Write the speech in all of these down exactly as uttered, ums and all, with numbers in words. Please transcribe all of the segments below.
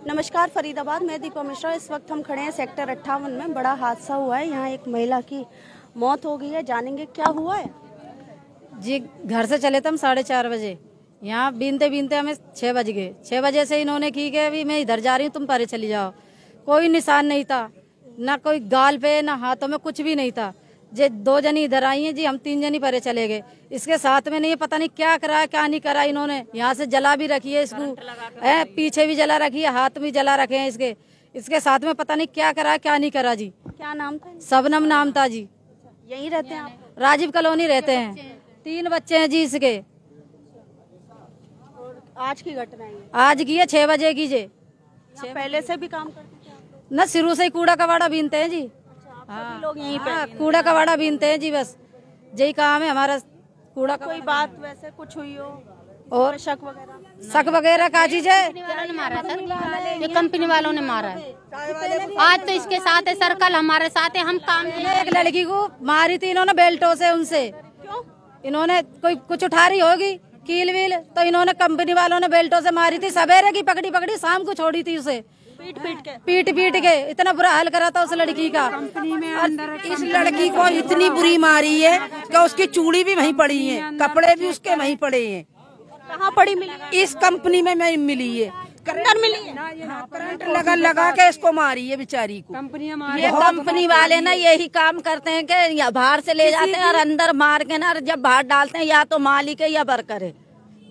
नमस्कार फरीदाबाद, मैं दीपा मिश्रा। इस वक्त हम खड़े हैं सेक्टर अट्ठावन में। बड़ा हादसा हुआ है, यहाँ एक महिला की मौत हो गई है। जानेंगे क्या हुआ है। जी, घर से चले थे हम साढ़े चार बजे, यहाँ बीनते बीनते हमें छः बज गए। छः बजे से इन्होंने की कि अभी मैं इधर जा रही हूँ, तुम परे चली जाओ। कोई निशान नहीं था, ना कोई गाल पे ना हाथों में, कुछ भी नहीं था। जे दो जनी इधर आई हैं जी, हम तीन जनी परे चले गए। इसके साथ में नहीं, पता नहीं क्या करा क्या नहीं करा इन्होंने। यहाँ से जला भी रखी है इसको, है पीछे भी जला रखी है, हाथ भी जला रखे हैं इसके। इसके साथ में पता नहीं क्या करा क्या नहीं करा जी। क्या नाम था? सबनम नाम था जी। यहीं रहते हैं आप? राजीव कॉलोनी रहते हैं। तीन बच्चे हैं जी इसके। आज की घटना है? आज की है, छह बजे की जे। पहले से भी काम करते थे? न शुरू से ही कूड़ा कबाड़ा बीनते हैं जी। हाँ, लोग यहीं पे हाँ, कूड़ा कबाड़ा बीनते हैं जी, बस यही काम है हमारा। कूड़ा कोई बात वैसे कुछ हुई हो और शक वगैरह? शक वगैरह का चीज है? ने मारा सर, ये कंपनी वालों ने मारा है। आज तो इसके साथ है सर, कल हमारे साथ है। हम काम एक लड़की को मारी थी इन्होंने बेल्टों से। उनसे क्यों? इन्होंने कोई कुछ उठा रही होगी कील वील, तो इन्होंने कंपनी वालों ने बेल्टों से मारी थी। सवेरे की पकड़ी पकड़ी शाम को छोड़ी थी उसे, पीट पीट के पीट पीट के इतना बुरा हाल करा था उस लड़की का। कंपनी में अंदर इस लड़की को इतनी बुरी मारी है कि उसकी चूड़ी भी वहीं पड़ी है, कपड़े भी उसके वहीं पड़े हैं। कहाँ पड़ी मिली? इस कंपनी में मैं मिली है, अंदर मिली है। करंट लगा लगा के इसको मारी है बेचारी को। ये कंपनी वाले ना यही काम करते हैं कि बाहर से ले जाते हैं और अंदर मार के ना जब बाहर डालते हैं, या तो मालिक है या वर्कर है।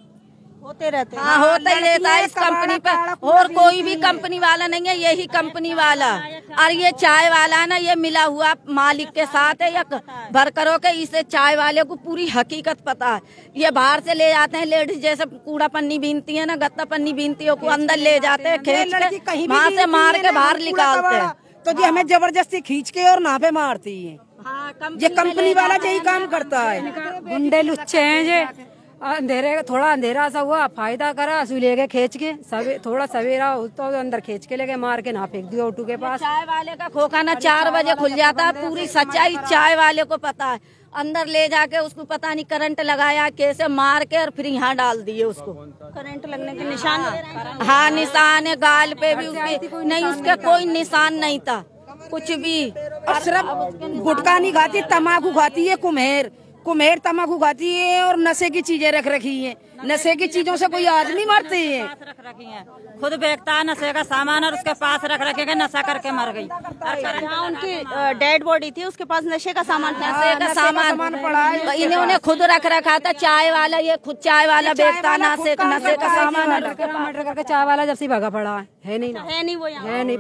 होते रहते हैं। हाँ, होता ही रहता है इस कंपनी पे। और कोई भी कंपनी वाला नहीं है, यही कंपनी वाला। और ये चाय वाला ना, ये मिला हुआ मालिक के साथ है या वर्करों के। इसे चाय वाले को पूरी हकीकत पता है। ये बाहर से ले जाते हैं, लेडीज जैसे कूड़ा पन्नी बीनती है ना, गत्ता पन्नी बीनती है, को अंदर ले जाते हैं, खींच के वहाँ से मार के बाहर निकालते हैं। तो जी हमें जबरदस्ती खींच के और ना पे मारती है। ये कंपनी वाला यही काम करता है। गुंडे लुच्चे हैं ये। अंधेरे थोड़ा अंधेरा सा हुआ, फायदा करा, असू ले गए खींच के। सवे, थोड़ा सवेरा तो अंदर खींच के ले गए, मार के ना फेंक दिया ऑटो के पास। चाय वाले का खोखा ना चार बजे खुल जाता है। पूरी सच्चाई चाय वाले को पता है। अंदर ले जाके उसको पता नहीं करंट लगाया कैसे, मार के और फिर यहाँ डाल दिए उसको। करंट लगने के निशान? हाँ, निशान है, गाल पे भी उसके नहीं, उसके कोई निशान नहीं था कुछ भी। सिर्फ गुटखा नहीं खाती, तम्बाकू खाती है, कुम्हेर कुम्हेर तम्बाकू खाती है और नशे की चीजें रख रखी हैं। नशे की चीजों से कोई आदमी मरते हैं। रख रखी हैं, खुद बेचता है नशे का सामान और उसके पास रख रखे के नशा करके मर गई। जहाँ उनकी डेड बॉडी थी उसके पास नशे का सामान था। नशे का सामान पड़ा है, इन्होंने खुद रख रखा था। चाय वाला, ये खुद चाय वाला बेचता नशे नशे का सामान। मर्डर करके चाय वाला जब से भागा पड़ा है नहीं ना, है नहीं वो यहाँ है नहीं,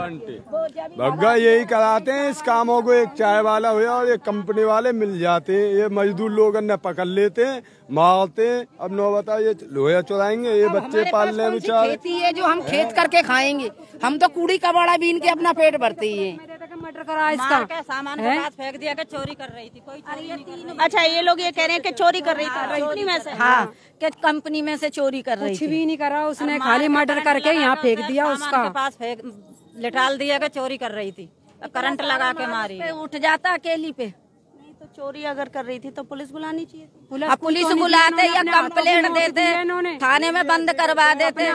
बंद भग्गा यही कराते हैं इस कामों को। एक चाय वाला हुआ और एक कंपनी वाले मिल जाते हैं। ये मजदूर लोग न पकड़ लेते हैं, मारते हैं। अब नो बताओ, ये लोहा चुराएंगे, ये बच्चे पाल ले बेचारे। खेती है जो हम खेत करके खाएंगे, हम तो कूड़ी कबाड़ा बीन के अपना पेट भरते हैं। मर्डर करा इसका सामान के पास फेंक दिया कि चोरी कर रही थी। कोई चोरी नहीं कर रही। अच्छा, ये लोग ये कह रहे हैं कि चोरी कर रही थी कंपनी में से? हाँ, कि कंपनी में से चोरी कर रही कुछ थी। भी नहीं करा उसने, खाली मर्डर करके यहाँ फेंक दिया उसका। पास फेंक लिटाल दिया कि चोरी कर रही थी, करंट लगा के मारी। उठ जाता अकेली पे। नहीं तो चोरी अगर कर रही थी तो पुलिस बुलानी चाहिए थी। पुलिस, पुलिस बुलाते या कंप्लेंट देते, थाने में बंद करवा देते,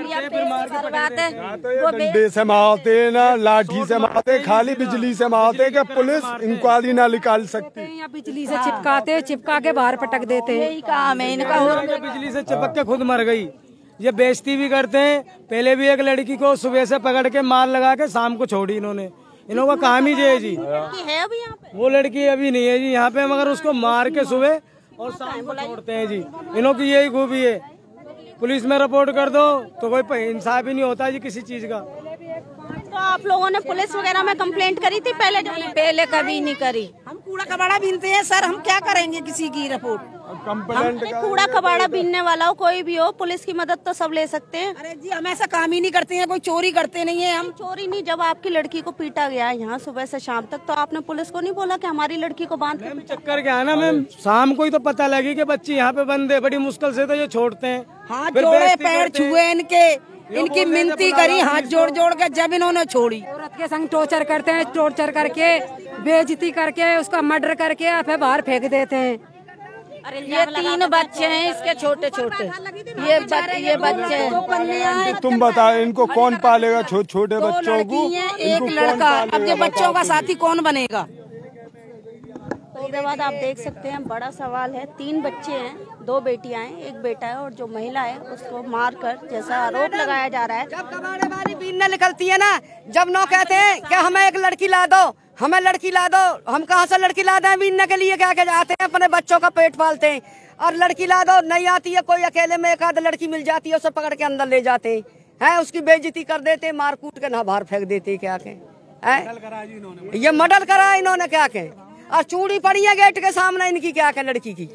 करवाते। वो डंडे से मारते ना, लाठी से मारते, खाली बिजली से मारते कि पुलिस इंक्वायरी ना निकाल सकती। या बिजली से चिपकाते, चिपका के बाहर पटक देते। यही काम है इनका। बिजली से चिपक के खुद मर गई। ये बेइज्जती भी करते हैं। पहले भी एक लड़की को सुबह से पकड़ के मार लगा के शाम को छोड़ी इन्होंने। इन लोगों का काम ही ये है जी। है अभी यहाँ पे? वो लड़की अभी नहीं है जी यहाँ पे, मगर उसको मार के सुबह और शाम को छोड़ते हैं जी। इन्हों की यही खूबी है। पुलिस में रिपोर्ट कर दो तो कोई इंसाफ ही नहीं होता जी किसी चीज का। तो आप लोगों ने पुलिस वगैरह में कंप्लेंट करी थी पहले? पहले कभी नहीं करी। हम कूड़ा कबाड़ा बीनते हैं सर, हम क्या करेंगे किसी की रिपोर्ट? कंप्लेंट कूड़ा कबाड़ा बीनने वाला हो, कोई भी हो, पुलिस की मदद तो सब ले सकते हैं। अरे जी हम ऐसा काम ही नहीं करते हैं, कोई चोरी करते नहीं है हम। चोरी नहीं, जब आपकी लड़की को पीटा गया है यहाँ सुबह से शाम तक, तो आपने पुलिस को नहीं बोला कि हमारी लड़की को बांध के? चक्कर क्या है ना मैम, शाम को ही तो पता लगी कि बच्ची यहाँ पे बंद है। बड़ी मुश्किल से तो ये छोड़ते हैं। हाथ जोड़े, पैर छुए इनके, इनकी मिन्नती करी हाथ जोड़ जोड़ के, जब इन्होंने छोड़ी। औरत के संग टॉर्चर करते हैं, टॉर्चर करके बेइज्जती करके उसका मर्डर करके फिर बाहर फेंक देते हैं। ये तीन बच्चे हैं इसके छोटे छोटे, ये बच, ये बच्चे हैं। तुम बताओ इनको कौन पालेगा? छो, छोटे बच्चों को एक लड़का, अब ये बच्चों का साथी कौन बनेगा? फरीदाबाद आप देख सकते हैं, बड़ा सवाल है। तीन बच्चे हैं, दो बेटियां हैं, एक बेटा है, और जो महिला है उसको मारकर जैसा आरोप लगाया जा रहा है। जब कबाड़े वाली बीन निकलती है ना, जब नौ कहते हैं कि हमें एक लड़की ला दो, हमें लड़की ला दो, हम कहाँ से लड़की ला दें बीनने के लिए? क्या क्या जाते हैं अपने बच्चों का पेट पालते हैं, और लड़की ला दो नहीं आती है, कोई अकेले में एक आध लड़की मिल जाती है, उसे पकड़ के अंदर ले जाते हैं, है उसकी बेइज्जती कर देते, मार कूट के ना बाहर फेंक देते। क्या के ये मर्डर करा इन्होंने, क्या के? और चूड़ी पड़ी है गेट के सामने इनकी, क्या के लड़की की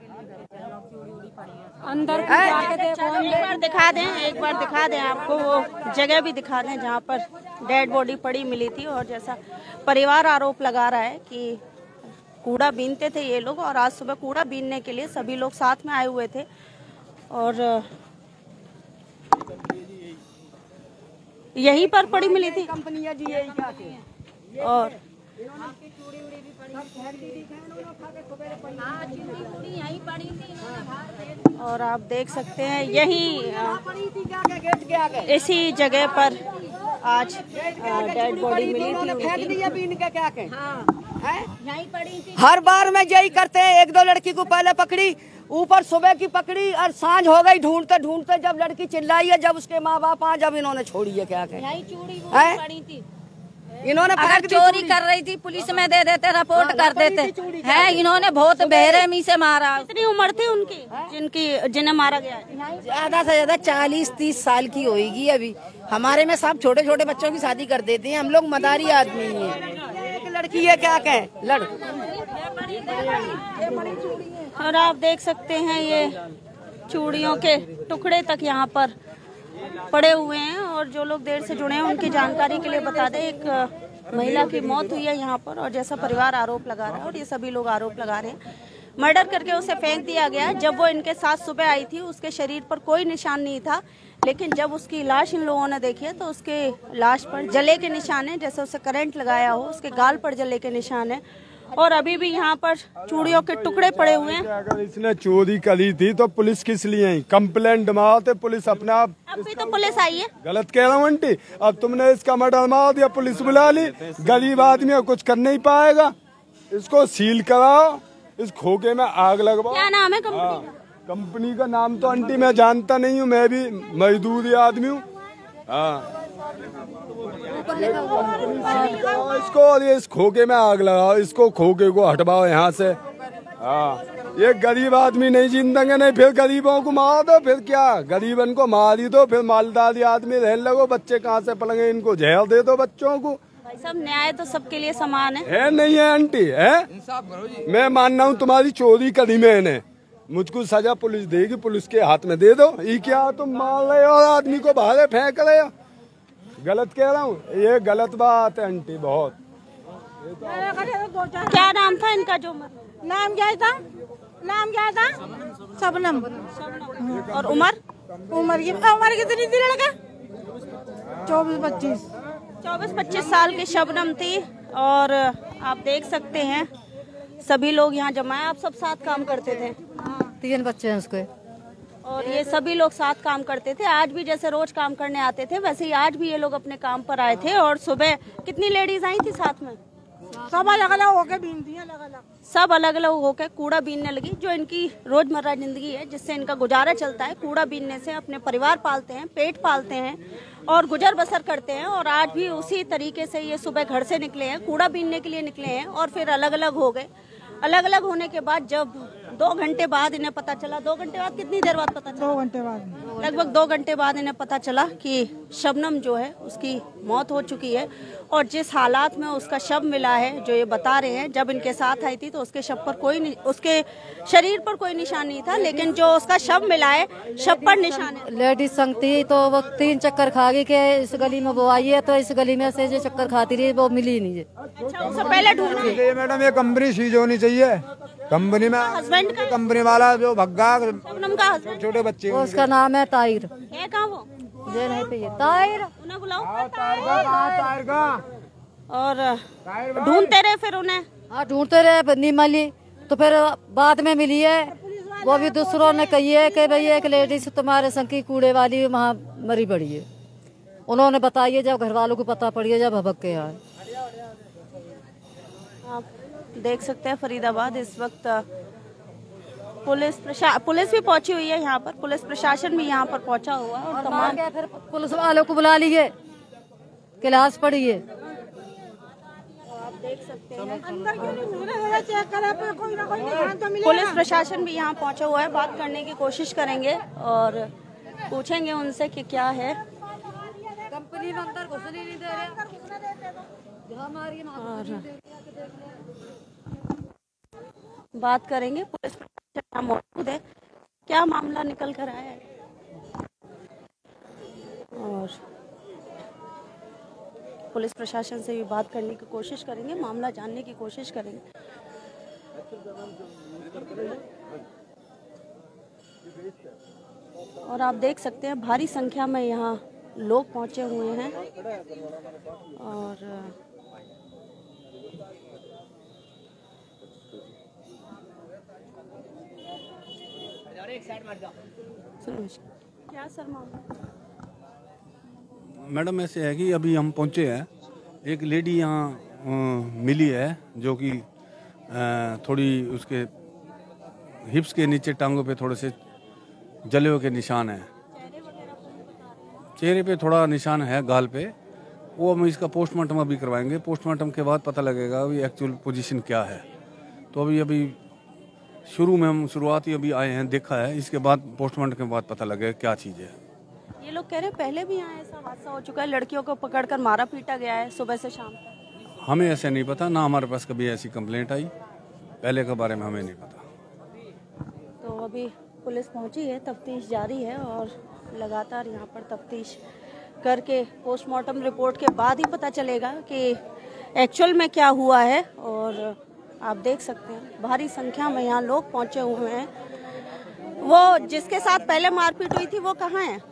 अंदर एक बार दिखा दें, एक बार दिखा दें आपको वो जगह भी दिखा दें जहाँ पर डेड बॉडी पड़ी मिली थी। और जैसा परिवार आरोप लगा रहा है कि कूड़ा बीनते थे ये लोग, और आज सुबह कूड़ा बीनने के लिए सभी लोग साथ में आए हुए थे। और यहीं पर पड़ी मिली थी कंपनियां जी, यही क्या थी। और और आप देख सकते हैं यही इसी जगह पर आज डेड बॉडी मिली थी। क्या के हर बार में यही करते हैं, एक दो लड़की को पहले पकड़ी, ऊपर सुबह की पकड़ी, और सांझ हो गई ढूंढते ढूंढते, जब लड़की चिल्लाई है, जब उसके माँ बाप आ, जब इन्होंने छोड़ी है। क्या के इन्होंने अगर चोरी कर रही थी पुलिस में दे देते, रिपोर्ट कर देते हैं। इन्होंने बहुत बेरहमी से मारा। कितनी उम्र थी उनकी जिनकी जिन्हें मारा गया है? ज्यादा से ज्यादा चालीस तीस साल की होगी। अभी हमारे में सब छोटे छोटे बच्चों की शादी कर देते हैं, हम लोग मदारी आदमी हैं। एक लड़की है, क्या कहें, लड़। और आप देख सकते हैं ये चूड़ियों के टुकड़े तक यहाँ पर पड़े हुए हैं। और जो लोग देर से जुड़े हैं उनकी जानकारी के लिए बता दें, एक महिला की मौत हुई है यहाँ पर, और जैसा परिवार आरोप लगा रहा है, और ये सभी लोग आरोप लगा रहे हैं, मर्डर करके उसे फेंक दिया गया। जब वो इनके साथ सुबह आई थी उसके शरीर पर कोई निशान नहीं था, लेकिन जब उसकी लाश इन लोगों ने देखी है तो उसके लाश पर जले के निशान है, जैसे उसे करंट लगाया हो, उसके गाल पर जले के निशान है। और अभी भी यहाँ पर चूड़ियों के टुकड़े पड़े हुए हैं। अगर इसने चोरी करी थी तो पुलिस किस लिए आई? कंप्लेंट मारते, पुलिस अपना आप। अभी तो पुलिस आई है। गलत कह रहा हूँ आंटी, अब तुमने इसका मर्डर मार दिया, पुलिस बुला ली, गरीब आदमी कुछ कर नहीं पाएगा। इसको सील कराओ, इस खोखे में आग लगवाओ। क्या नाम है कंपनी का? कंपनी का नाम तो आंटी मैं जानता नहीं हूँ, मैं भी मजदूर आदमी हूँ। हाँ, इसको और ये इस खोखे में आग लगाओ, इसको खोखे को हटवाओ यहाँ से। हाँ, ये गरीब आदमी नहीं जीतेंगे, नहीं फिर गरीबों को मार दो, फिर क्या गरीबन को मार ही दो, फिर मालदारी आदमी रहने लगो, बच्चे कहाँ से पलेंगे, इनको जहर दे दो बच्चों को। भाई साहब, न्याय तो सबके लिए समान है। है नहीं है आंटी, है मैं मान रहा हूँ तुम्हारी चोरी करी मैंने, मुझको सजा पुलिस देगी, पुलिस के हाथ में दे दो। ये क्या तुम मार रहे हो और आदमी को बाहर फेंक रहे हो? गलत कह रहा हूँ, ये गलत बात है आंटी बहुत। क्या नाम था इनका? जो नाम क्या था? नाम क्या था? शबनम। और उम्र? उम्र की उम्र कितनी थी लड़का? चौबीस पच्चीस चौबीस पच्चीस साल की शबनम थी। और आप देख सकते हैं सभी लोग यहाँ जमा है। आप सब साथ काम करते थे? तीन बच्चे हैं उसके। और ये सभी लोग साथ काम करते थे। आज भी जैसे रोज काम करने आते थे वैसे ही आज भी ये लोग अपने काम पर आए थे। और सुबह कितनी लेडीज आई थी साथ में? सब अलग अलग होके बीनती हैं, अलग अलग सब अलग अलग होकर कूड़ा बीनने लगी। जो इनकी रोजमर्रा जिंदगी है, जिससे इनका गुजारा चलता है, कूड़ा बीनने से अपने परिवार पालते हैं, पेट पालते हैं और गुजर बसर करते हैं। और आज भी उसी तरीके से ये सुबह घर से निकले हैं, कूड़ा बीनने के लिए निकले हैं और फिर अलग अलग हो गए। अलग अलग होने के बाद जब दो घंटे बाद इन्हें पता चला, दो घंटे बाद कितनी देर बाद पता चला? दो घंटे बाद लगभग दो घंटे बाद इन्हें पता चला कि शबनम जो है उसकी मौत हो चुकी है। और जिस हालात में उसका शव मिला है, जो ये बता रहे हैं, जब इनके साथ आई थी तो उसके शव पर कोई, उसके शरीर पर कोई निशान नहीं था, लेकिन जो उसका शव मिला है शव पर निशान है। लेडीज संग थी तो वो तीन चक्कर खा गई के इस गली में वो आई है, तो इस गली में से जो चक्कर खाती रही वो मिली नहीं है। अच्छा, उससे पहले ढूंढा? मैडम ये कंपनी सीज होनी चाहिए, कंपनी में हस्बैंड का, कंपनी वाला जो भग्गा शबनम का हस्बैंड, छोटे बच्चे, उसका नाम है ताहिर। है कहाँ वो? ये नहीं पे ताहिर, उन्हें बुलाओ। ताहिर का और ढूंढते रहे फिर उन्हें? हाँ ढूंढते रहे, नहीं मिली तो फिर बाद में मिली है, वो भी दूसरों ने कही है कि भाई एक लेडीज तुम्हारे संग की कूड़े वाली वहाँ मरी पड़ी है। उन्होंने बताई है, जब घर वालों को पता पड़ी है, जब भबक के आए। आप देख सकते हैं फरीदाबाद इस वक्त पुलिस प्रशा पुलिस भी पहुंची हुई है यहाँ पर, पुलिस प्रशासन भी यहाँ पर पहुंचा हुआ है और तमाम फिर पुलिस वालों को बुला लिए, क्लास पड़ी है। आप देख सकते हैं पुलिस प्रशासन भी यहाँ पहुंचा हुआ है। बात करने की कोशिश करेंगे और पूछेंगे उनसे कि क्या है। कंपनी में अंदर घुसने नहीं दे रहे। बात करेंगे, पुलिस प्रशासन यहाँ मौजूद है, क्या मामला निकल कर आया है और पुलिस प्रशासन से भी बात करने की कोशिश करेंगे, मामला जानने की कोशिश करेंगे। और आप देख सकते हैं भारी संख्या में यहाँ लोग पहुंचे हुए हैं और क्या सर मामला? मैडम ऐसे है कि अभी हम पहुंचे हैं, एक लेडी यहाँ मिली है जो कि थोड़ी उसके हिप्स के नीचे टांगों पे थोड़े से जले हुए के निशान है, चेहरे पे थोड़ा निशान है, गाल पे। वो हम इसका पोस्टमार्टम अभी करवाएंगे, पोस्टमार्टम के बाद पता लगेगा अभी एक्चुअल पोजीशन क्या है। तो अभी अभी शुरू में हम शुरुआती अभी आए हैं, देखा है, इसके बाद पोस्टमार्टम के बाद पता लगेगा क्या चीज़ है। ये लोग कह रहे हैं पहले भी यहाँ ऐसा हादसा हो चुका है, लड़कियों को पकड़कर मारा पीटा गया है सुबह से शाम तक। हमें ऐसे नहीं पता, ना हमारे पास कभी ऐसी कंप्लेंट आई, पहले के बारे में हमें नहीं पता। तो अभी पुलिस पहुंची है, तफ्तीश जारी है और लगातार यहाँ पर तफ्तीश करके पोस्टमार्टम रिपोर्ट के बाद ही पता चलेगा कि एक्चुअल में क्या हुआ है। और आप देख सकते हैं भारी संख्या में यहाँ लोग पहुंचे हुए हैं। वो जिसके साथ पहले मारपीट हुई थी वो कहाँ है?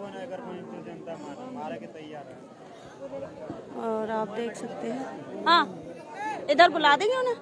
और आप देख सकते हैं, हाँ इधर बुला देंगे उन्हें।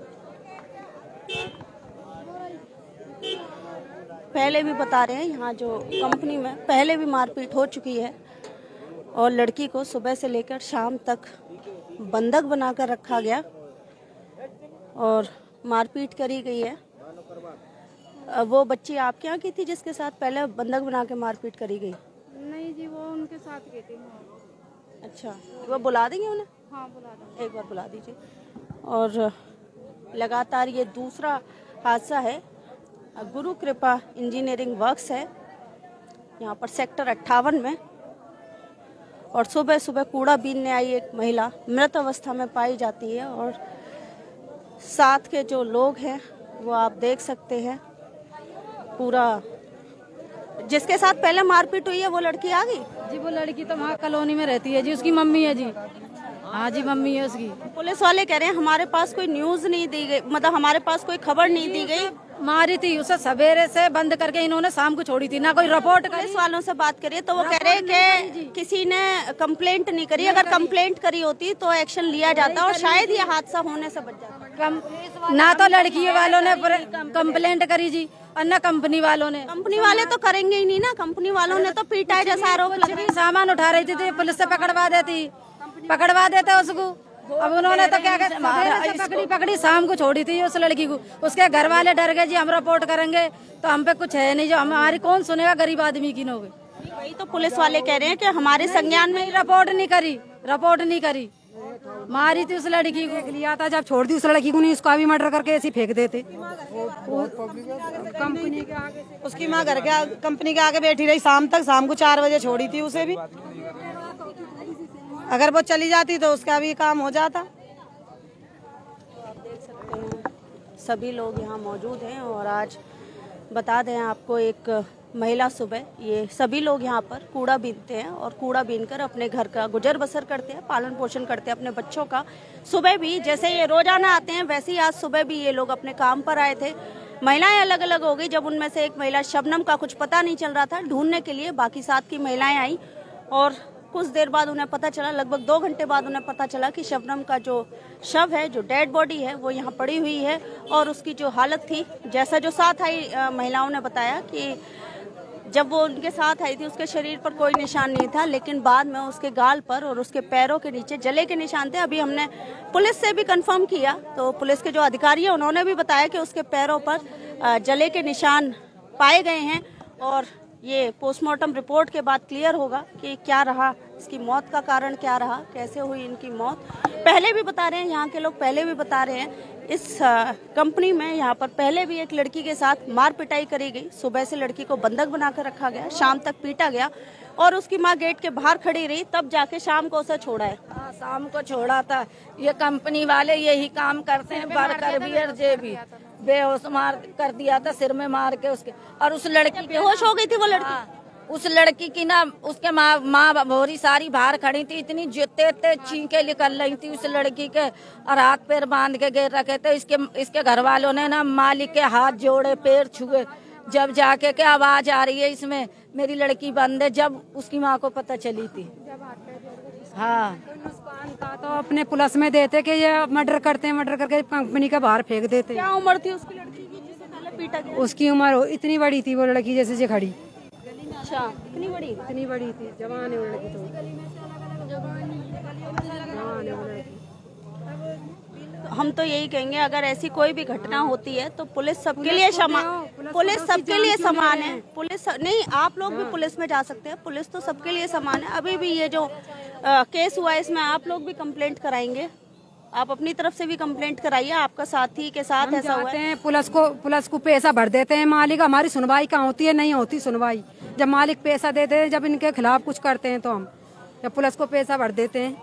पहले भी बता रहे हैं यहाँ जो कंपनी में पहले भी मारपीट हो चुकी है और लड़की को सुबह से लेकर शाम तक बंधक बनाकर रखा गया और मारपीट करी गई है। वो बच्ची आपके यहाँ की थी जिसके साथ पहले बंधक बना के मारपीट करी गई? नहीं जी, वो उनके साथ गई थी। अच्छा, वो बुला देंगे उन्हें? हाँ बुला देंगे, एक बार बुला दीजिए। और लगातार ये दूसरा हादसा है, गुरु कृपा इंजीनियरिंग वर्क्स है यहाँ पर सेक्टर अट्ठावन में। और सुबह सुबह कूड़ा बीनने आई एक महिला मृत अवस्था में पाई जाती है और साथ के जो लोग हैं वो आप देख सकते हैं, पूरा जिसके साथ पहले मारपीट हुई है वो लड़की आ गई जी। वो लड़की तो वहाँ कॉलोनी में रहती है जी, उसकी मम्मी है जी। हाँ जी, मम्मी है उसकी। पुलिस वाले कह रहे हैं हमारे पास कोई न्यूज नहीं दी गई, मतलब हमारे पास कोई खबर नहीं दी गई। मारी थी उसे सवेरे से बंद करके इन्होंने शाम को छोड़ी थी, ना कोई रिपोर्ट। पुलिस वालों से बात करिए तो वो कह रहे हैं कि किसी ने कंप्लेंट नहीं करी, अगर कंप्लेंट करी होती तो एक्शन लिया जाता और शायद ये हादसा होने से बच जाता। ना तो लड़की वालों ने कंप्लेंट करी जी और न कंपनी वालों ने। कंपनी वाले तो करेंगे ही नहीं ना, कंपनी वालों ने तो पीटा है जैसा आरोप लगा। सामान उठा रही थी, पुलिस से पकड़वा देती पकड़वा देते उसको। अब उन्होंने तो क्या कहते पकड़ी पकड़ी शाम को छोड़ी थी उस लड़की को। उसके घर वाले डर गए जी, हम रिपोर्ट करेंगे तो हम पे कुछ है नहीं, जो हमारी कौन सुनेगा, गरीब आदमी की नौकरी। वही तो पुलिस वाले कह रहे हैं कि हमारे संज्ञान में रिपोर्ट नहीं करी, रिपोर्ट नहीं करी, मारी थी उस लड़की को। लिया था, जब छोड़ दी उस लड़की को नहीं, उसका भी मर्डर करके ऐसे फेंक देते। कंपनी के आगे उसकी माँ घर के कंपनी के आगे बैठी रही शाम तक, शाम को चार बजे छोड़ी थी उसे भी। अगर वो चली जाती तो उसका भी काम हो जाता। आप देख सकते हैं सभी लोग यहाँ मौजूद हैं और आज बता दें आपको, एक महिला सुबह, ये सभी लोग यहाँ पर कूड़ा बीनते हैं और कूड़ा बीनकर अपने घर का गुजर बसर करते हैं, पालन पोषण करते हैं अपने बच्चों का। सुबह भी जैसे ये रोजाना आते हैं वैसे ही आज सुबह भी ये लोग अपने काम पर आए थे। महिलाएं अलग अलग हो गई, जब उनमें से एक महिला शबनम का कुछ पता नहीं चल रहा था, ढूंढने के लिए बाकी साथ की महिलाएं आई और कुछ देर बाद उन्हें पता चला, लगभग दो घंटे बाद उन्हें पता चला कि शबनम का जो शव है, जो डेड बॉडी है, वो यहाँ पड़ी हुई है। और उसकी जो हालत थी, जैसा जो साथ आई महिलाओं ने बताया कि जब वो उनके साथ आई थी उसके शरीर पर कोई निशान नहीं था, लेकिन बाद में उसके गाल पर और उसके पैरों के नीचे जले के निशान थे। अभी हमने पुलिस से भी कंफर्म किया, तो पुलिस के जो अधिकारी हैं उन्होंने भी बताया कि उसके पैरों पर जले के निशान पाए गए हैं। और ये पोस्टमार्टम रिपोर्ट के बाद क्लियर होगा कि क्या रहा, इसकी मौत का कारण क्या रहा, कैसे हुई इनकी मौत। पहले भी बता रहे हैं, यहाँ के लोग पहले भी बता रहे हैं, इस कंपनी में यहाँ पर पहले भी एक लड़की के साथ मार पिटाई करी गई। सुबह से लड़की को बंधक बनाकर रखा गया, शाम तक पीटा गया और उसकी माँ गेट के बाहर खड़ी रही, तब जाके शाम को उसे छोड़ा है। हाँ, शाम को छोड़ा था। ये कंपनी वाले यही काम करते हैं, वर्कर भी और जे भी बेहोश मार कर दिया था, सिर में मार के उसके। और उस लड़की बेहोश हो गई थी वो लड़की। हाँ, उस लड़की की ना उसके माँ माँ भोरी सारी बाहर खड़ी थी, इतनी जूते ते चींके निकल रही थी उस लड़की के, और हाथ पैर बांध के गिर रखे थे। इसके इसके घर वालों ने ना मालिक के हाथ जोड़े, पैर छुए, जब जाके के आवाज आ रही है इसमें मेरी लड़की बंद है, जब उसकी माँ को पता चली थी। हाँ, तो अपने पुलिस में देते कि ये मर्डर करते हैं, मर्डर करके कंपनी का बाहर फेंक देते। क्या उम्र थी उसकी लड़की की जिसे पहले पीटा गया? उसकी उम्र इतनी बड़ी थी, वो लड़की जैसे से खड़ी। अच्छा, इतनी बड़ी इतनी बड़ी थी, जवान है वो लड़की। तो जवान है वो लड़की। हम तो यही कहेंगे, अगर ऐसी कोई भी घटना होती है तो पुलिस सबके लिए समान, पुलिस सबके लिए समान है। पुलिस नहीं, आप लोग भी पुलिस में जा सकते हैं, पुलिस तो सबके लिए समान है। अभी भी ये जो आ, केस हुआ है, इसमें आप लोग भी कंप्लेंट कराएंगे, आप अपनी तरफ से भी कंप्लेंट कराइए। आपका साथी के साथ ऐसा हुआ है। पुलिस को पुलिस को पैसा भर देते हैं मालिक, हमारी सुनवाई कहाँ होती है? नहीं होती सुनवाई। जब मालिक पैसा देते हैं, जब इनके खिलाफ कुछ करते हैं तो हम, जब पुलिस को पैसा भर देते हैं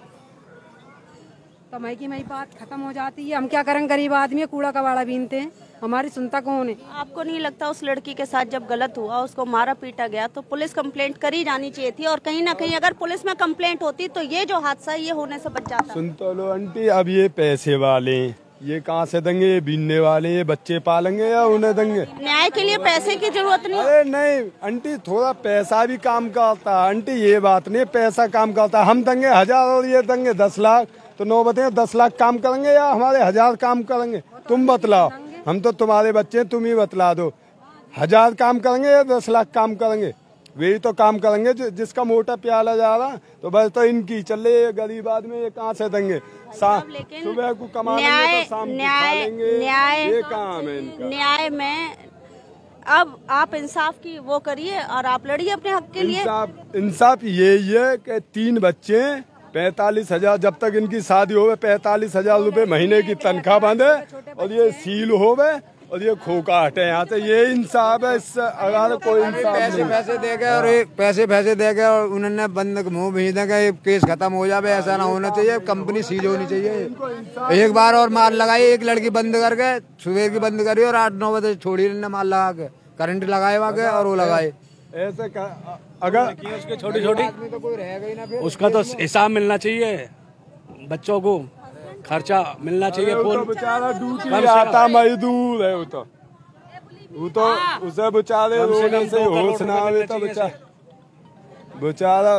तो मई की मई बात खत्म हो जाती है। हम क्या करें, गरीब आदमी, कूड़ा कबाड़ा बीनते हैं, हमारी सुनता कौन है? आपको नहीं लगता उस लड़की के साथ जब गलत हुआ, उसको मारा पीटा गया, तो पुलिस कंप्लेंट करी जानी चाहिए थी? और कहीं ना कहीं अगर पुलिस में कंप्लेंट होती तो ये जो हादसा ये होने से बच जाता। सुन तो लो आंटी, अब ये पैसे वाले ये कहाँ से देंगे? ये बीनने वाले ये बच्चे पालेंगे या उन्हें देंगे? न्याय के लिए पैसे की जरूरत नहीं। अरे नहीं आंटी, थोड़ा पैसा भी काम करता है आंटी, ये बात नहीं, पैसा काम करता। हम देंगे हजार और ये देंगे दस लाख, तो नौ बताइए दस लाख काम करेंगे या हमारे हजार काम करेंगे? तुम बतलाओ, हम तो तुम्हारे बच्चे, तुम ही बतला दो, हजार काम करेंगे या दस लाख काम करेंगे? वही तो काम करेंगे जिसका मोटा प्याला जा रहा, तो बस तो इनकी चल रही है। गरीब आदमी ये कहाँ से देंगे? सुबह को कमा लेंगे तो शाम को खा लेंगे, न्याय ये काम है इनका। न्याय में अब आप इंसाफ की वो करिए और आप लड़िए अपने हक के लिए। इंसाफ इंसाफ यही है कि तीन बच्चे, पैंतालीस हजार जब तक इनकी शादी होवे, पैंतालीस हजार रूपए महीने की तनख्वाह बांधे और ये सील होवे और ये खोका हटे यहाँ से, ये इंसाफ है। इससे अगर कोई इंसाफ पैसे पैसे देके और पैसे पैसे देके और उन्होंने बंद मुंह भेज देंगे, केस खत्म हो जाए, ऐसा ना होना चाहिए। कंपनी सीज होनी चाहिए। एक बार और माल लगाई, एक लड़की बंद करके सुबह की बंद करी और आठ नौ बजे छोड़ी माल लगा के, करंट लगाए वहाँ के और वो लगाए। ऐसे अगर उसके छोटी छोटी उसका तो हिसाब मिलना चाहिए, बच्चों को खर्चा मिलना चाहिए। तो बेचारा ड्यूटी आता मजदूर है, वो तो वो तो उसे बेचारे रोने से होश ना आवे तो बेचारा बेचारा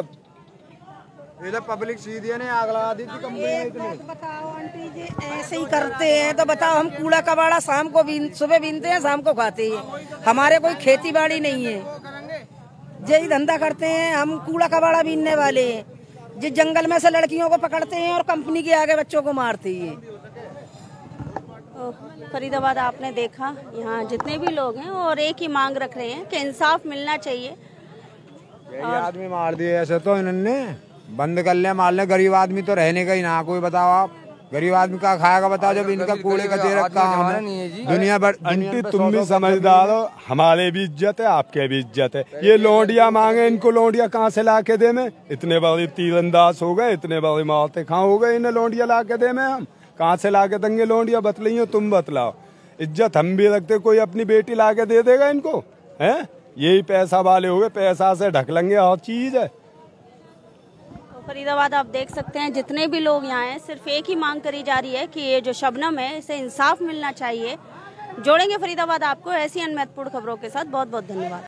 इधर पब्लिक सीधी ने आग लगा दी थी कंपनी में। बताओ आंटी जी, ऐसे ही करते हैं तो बताओ, हम कूड़ा कबाड़ा शाम को बीन, सुबह बीनते हैं, शाम को खाते हैं। हमारे कोई खेती बाड़ी नहीं है, यही धंधा करते हैं हम, कूड़ा कबाड़ा बीनने वाले हैं। जिस जंगल में से लड़कियों को पकड़ते हैं और कंपनी के आगे बच्चों को मारते हैं। फरीदाबाद आपने देखा, यहाँ जितने भी लोग हैं और एक ही मांग रख रहे हैं कि इंसाफ मिलना चाहिए। और आदमी मार दिए ऐसे तो इन्होंने बंद कर लिया, मार लिया। गरीब आदमी तो रहने का ही ना कोई, बताओ आप गरीब आदमी का खाएगा बताओ, जब इनका कूड़े का दे रखा है दुनिया भर। आंटी तुम भी समझदार हो, हमारे भी इज्जत है, आपके भी इज्जत है। ये लौंडिया मांगे, इनको लौंडिया कहाँ से ला के दे में? इतने बड़े तीरंदाज हो गए, इतने बड़े मारते खां हो गए, इन्हें लौंडिया ला के दे में हम कहाँ से ला के देंगे लौंडिया? बतलाइयो, तुम बतलाओ। इज्जत हम भी रखते, कोई अपनी बेटी ला के दे देगा इनको? है यही पैसा वाले हो गए, पैसा से ढक लेंगे, और चीज है। फरीदाबाद आप देख सकते हैं, जितने भी लोग यहाँ हैं, सिर्फ एक ही मांग करी जा रही है कि ये जो शबनम है, इसे इंसाफ मिलना चाहिए। जोड़ेंगे फरीदाबाद आपको ऐसी अन्य महत्वपूर्ण खबरों के साथ। बहुत बहुत धन्यवाद।